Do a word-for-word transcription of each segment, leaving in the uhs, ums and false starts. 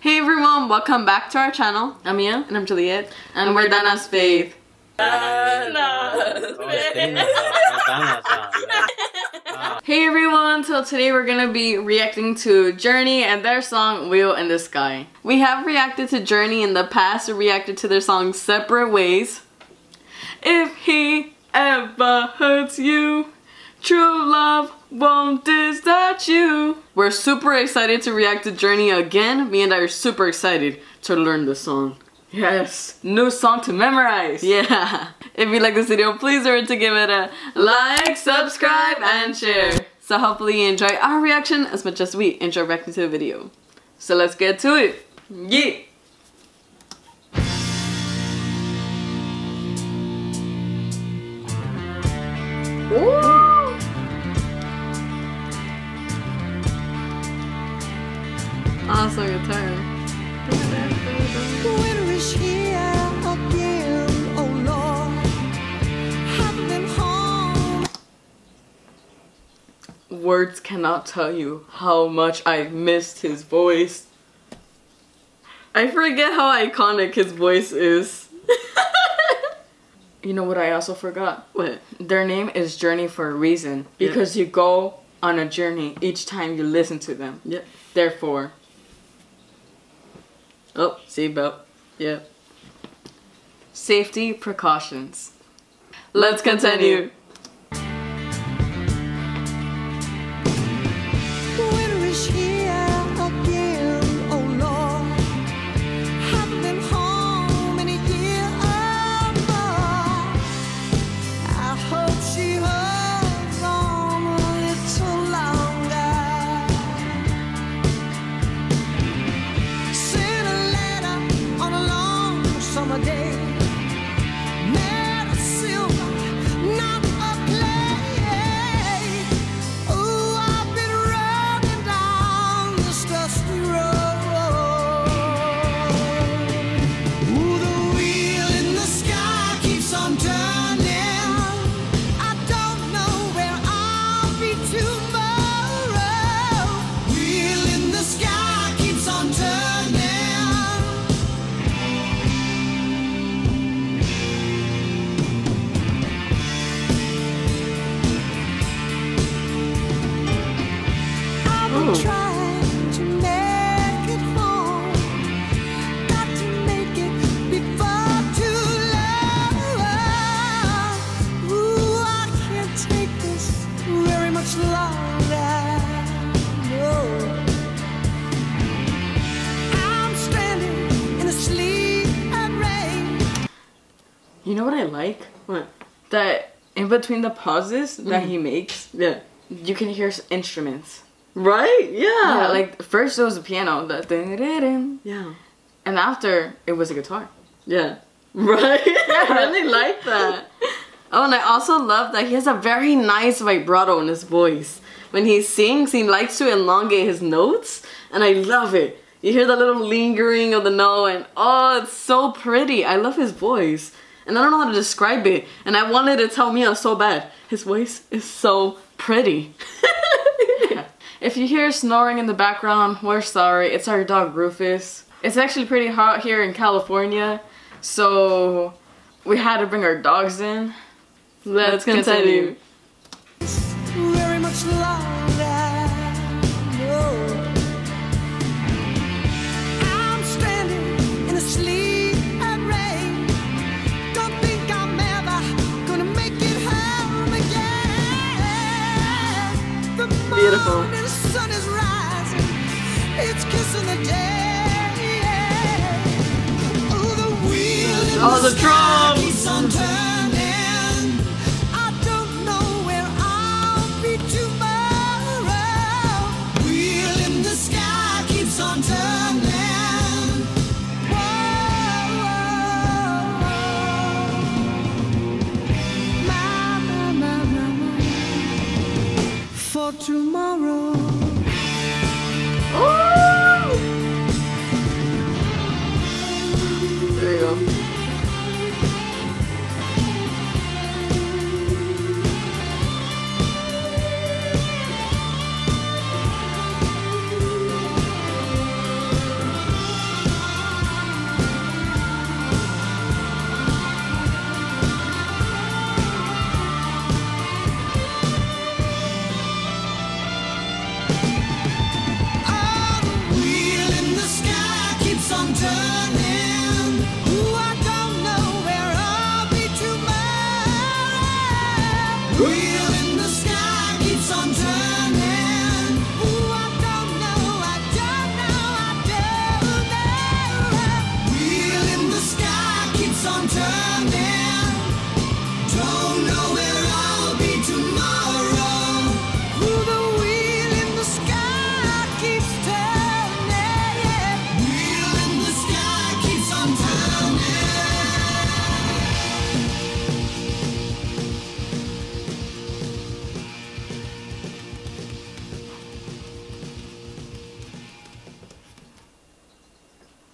Hey everyone, welcome back to our channel. I'm Mia. And I'm Juliet. And, and we're danasfaith. Hey everyone, so today we're gonna be reacting to Journey and their song Wheel in the Sky. We have reacted to Journey in the past. We reacted to their song Separate Ways. If he ever hurts you, true love won't desert you. We're super excited to react to Journey again. Me and I are super excited to learn the song. Yes, new song to memorize. Yeah. If you like this video, please remember to give it a like, subscribe, and share. So hopefully you enjoy our reaction as much as we enjoy reacting to the video. So let's get to it. Yeah. Ooh. Also guitar. Winter is here again, oh Lord. Haven't been home. Words cannot tell you how much I missed his voice. I forget how iconic his voice is. You know what I also forgot? What? Their name is Journey for a reason. Because yeah. You go on a journey each time you listen to them. Yep. Therefore. Oh, seatbelt. Yeah. Safety precautions. Let's continue. Winter is here again, oh Lord. Haven't been home in a year or more. I hope she holds on a little longer. Send a letter on a long summer day. Trying to make it home. Got to make it before too long. Ooh, I can't take this very much longer. No. I'm standing in the sleet and rain. You know what I like? What? That in between the pauses mm. that he makes, yeah, you can hear instruments. Right? Yeah. Yeah, like first it was a piano, the yeah, and after it was a guitar. Yeah. Right? I really like that. Oh, and I also love that he has a very nice vibrato in his voice. When he sings, he likes to elongate his notes, and I love it. You hear the little lingering of the note, and oh, it's so pretty. I love his voice. And I don't know how to describe it, and I wanted to tell Mia so bad. His voice is so pretty. If you hear snoring in the background, we're sorry. It's our dog Rufus. It's actually pretty hot here in California, so we had to bring our dogs in. Let's, Let's continue. continue. Very much longer. No. I'm standing in the sleet and rain. Don't think I'm ever gonna make it home again. The Beautiful. The sun is rising, it's kissing the day. Oh, the wheel in oh, the, the sky drums keeps on turning. I don't know where I'll be tomorrow. Wheel in the sky keeps on turning. Whoa, my, my, my, my, my. For tomorrow. There you go.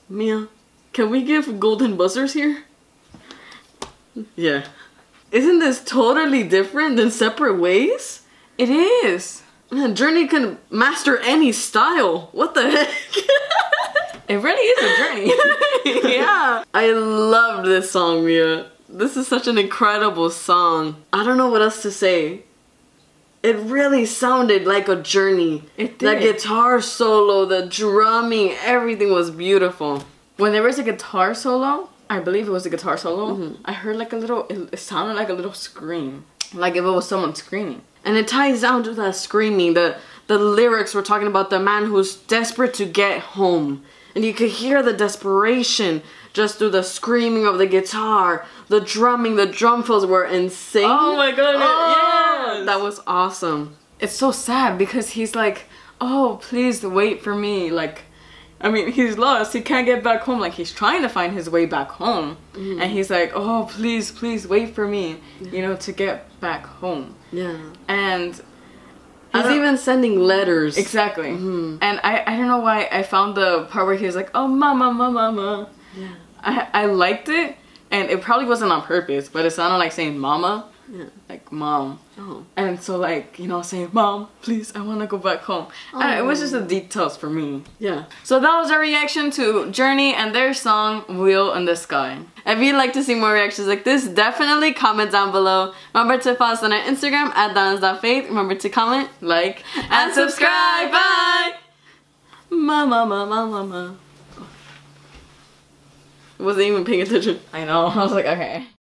Mia, can we give golden buzzers here? Yeah. Isn't this totally different than Separate Ways? It is. Man, Journey can master any style. What the heck? It really is a journey. Yeah. I love this song, Mia. This is such an incredible song. I don't know what else to say. It really sounded like a journey. It did. The guitar solo, the drumming, everything was beautiful. When there was a guitar solo, I believe it was a guitar solo, Mm-hmm. I heard like a little, it, it sounded like a little scream. Like if it was someone screaming. And it ties down to that screaming. The, the lyrics were talking about the man who's desperate to get home. And you could hear the desperation just through the screaming of the guitar. The drumming, the drum fills were insane. Oh my goodness, Oh, yes! that was awesome. It's so sad because he's like, oh, please wait for me. Like, I mean, he's lost. He can't get back home. Like, he's trying to find his way back home. Mm-hmm. And he's like, oh, please, please wait for me, yeah. you know, to get back home. Yeah. And he's even sending letters. Exactly. Mm-hmm. And I, I don't know why I found the part where he was like, oh, mama, mama, mama. Yeah. I, I liked it. And it probably wasn't on purpose, but it sounded like saying mama. Yeah. Like mom. Oh. And so like, you know, saying, mom, please, I want to go back home. Oh. And it was just the details for me. Yeah. So that was our reaction to Journey and their song, Wheel in the Sky. If you'd like to see more reactions like this, definitely comment down below. Remember to follow us on our Instagram at danas.faith. Remember to comment, like, and, and subscribe. Bye! Mama, mama, mama. Wasn't even paying attention. I know. I was like, okay.